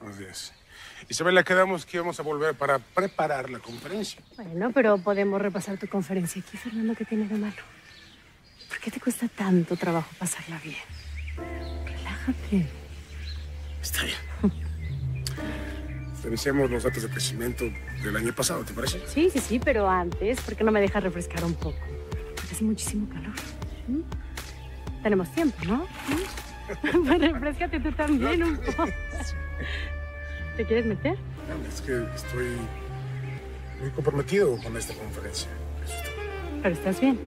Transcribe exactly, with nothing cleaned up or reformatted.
Buenos días. Isabela, quedamos que íbamos a volver para preparar la conferencia. Bueno, pero podemos repasar tu conferencia aquí, Fernando. ¿Qué tiene de malo? ¿Por qué te cuesta tanto trabajo pasarla bien? Relájate. Está bien. Revisemos los datos de crecimiento del año pasado, ¿te parece? Sí, sí, sí, pero antes, ¿por qué no me dejas refrescar un poco? Porque hace muchísimo calor. ¿Mm? Tenemos tiempo, ¿no? ¿Mm? Pues refrescate tú también un poco. ¿Te quieres meter? Es que estoy muy comprometido con esta conferencia. Pero estás bien.